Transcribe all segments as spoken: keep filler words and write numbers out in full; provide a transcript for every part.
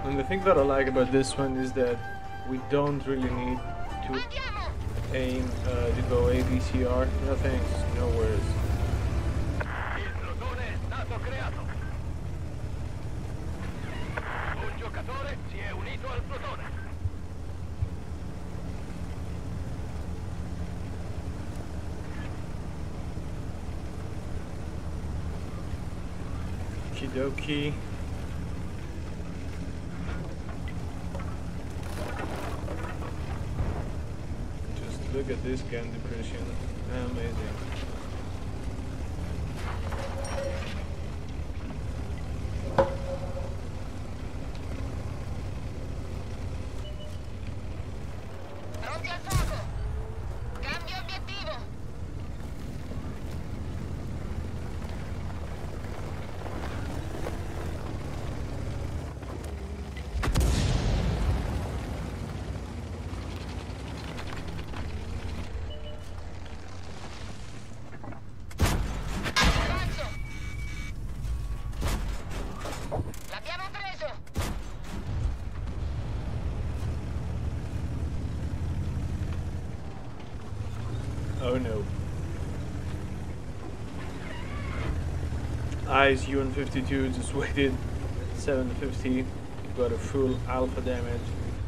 And the thing that I like about this one is that we don't really need to aim uh, to go A B C R. No thanks, no worries. Il plotone è stato creato. Un giocatore si è unito al plotone. Okidoki. Just look at this gun depression. Amazing. Pronti al fuoco! Cambio obiettivo! Avanzo! L'abbiamo preso! Oh no. Eyes U N fifty-two just waited seven fifty, got a full alpha damage.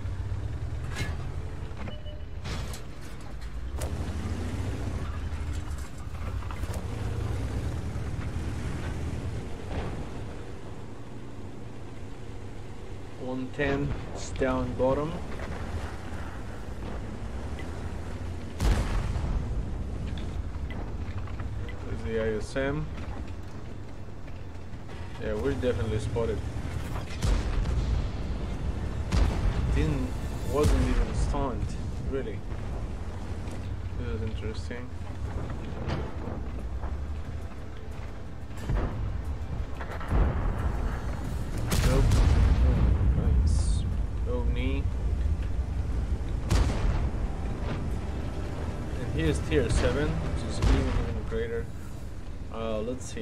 one ten, it's down bottom. There's the I S M. Yeah, we're definitely spotted. Didn't, wasn't even stunned, really. This is interesting. Nope. Oh, nice. No knee. And here's tier seven, which is even, even greater. Uh, let's see.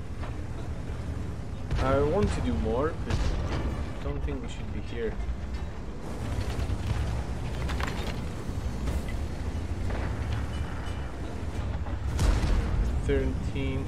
I want to do more, but I don't think we should be here. Thirteen.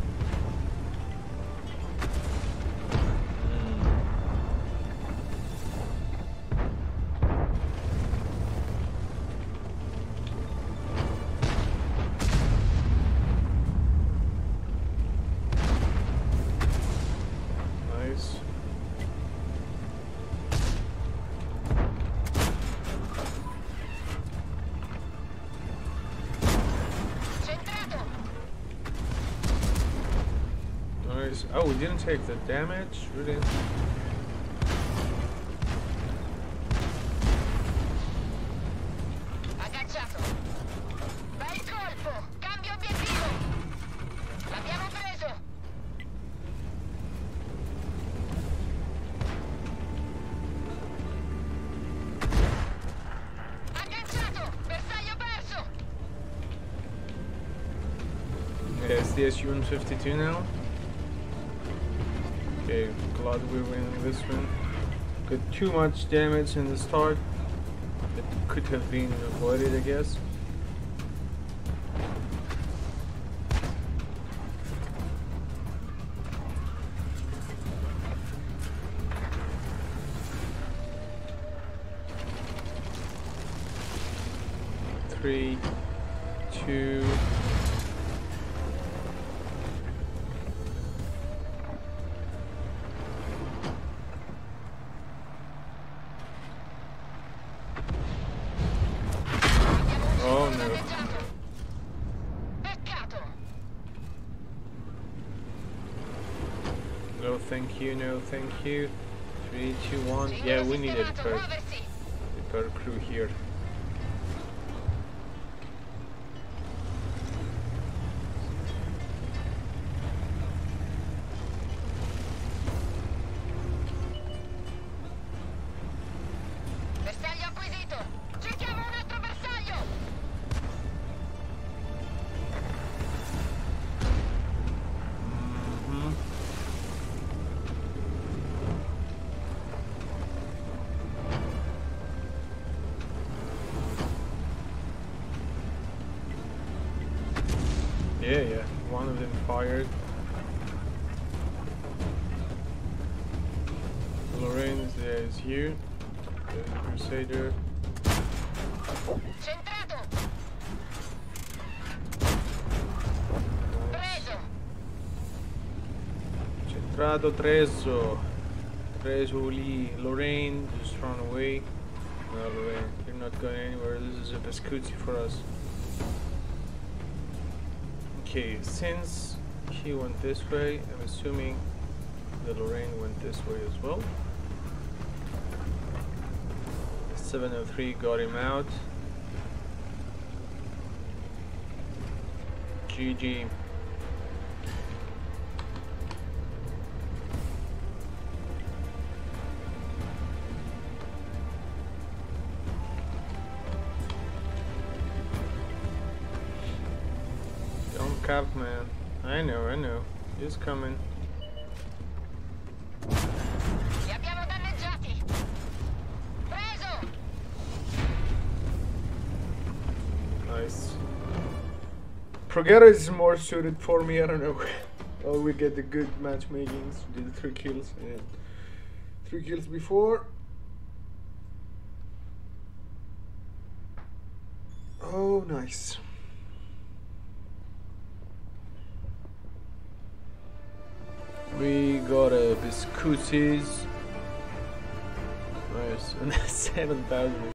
Oh, we didn't take the damage, really? Agganciato! Bel colpo! Cambio obiettivo! L'abbiamo preso! Agganciato! Bersaglio perso! Yeah, it's the S U N fifty-two now. Okay, glad we're winning this one. Got too much damage in the start. It could have been avoided, I guess. Three, two. No thank you, no thank you. Three, two, one. Yeah, we need a repair, repair crew here. Bersaglio acquisito! Cerchiamo un altro bersaglio! Mm-hmm. Yeah, yeah. One of them fired. Lorraine is, uh, is here. There's a Crusader. Centrato. Preso. Centrato Treso. Treso Lee. Lorraine just run away. No, Lorraine, you're not going anywhere. This is a Vescucci for us. Okay, since he went this way, I'm assuming that Lorraine went this way as well. seven oh three got him out. G G. Don't cap, man. I know, I know. He's coming. Li abbiamo danneggiati. Preso. Nice. Progera is more suited for me, I don't know. Oh, we get the good matchmakings. We did three kills and three kills before. Oh, nice. We got a Vescucci's. Nice. And seven thousand.